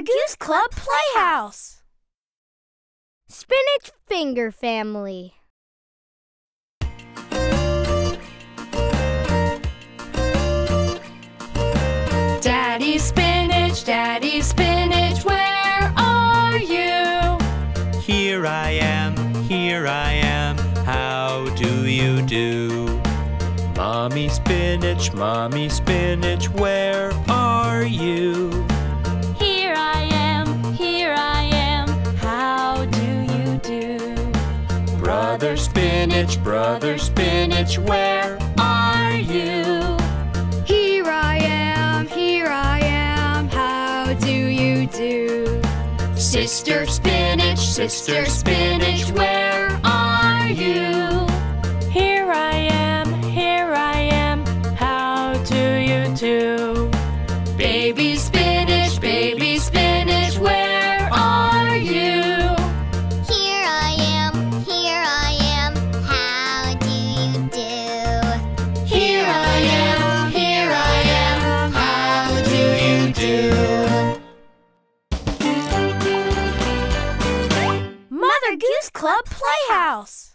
Goose Club Playhouse. Spinach Finger Family. Daddy Spinach, where are you? Here I am, how do you do? Mommy Spinach, where are you? Here I am, how do you do? Brother Spinach, where are you? Here I am, how do you do? Sister Spinach, where are you? Here I am, how do you do? Baby Spinach, where are you? Here I am, how do you do? Here I am, how do you do? Mother Goose Club Playhouse.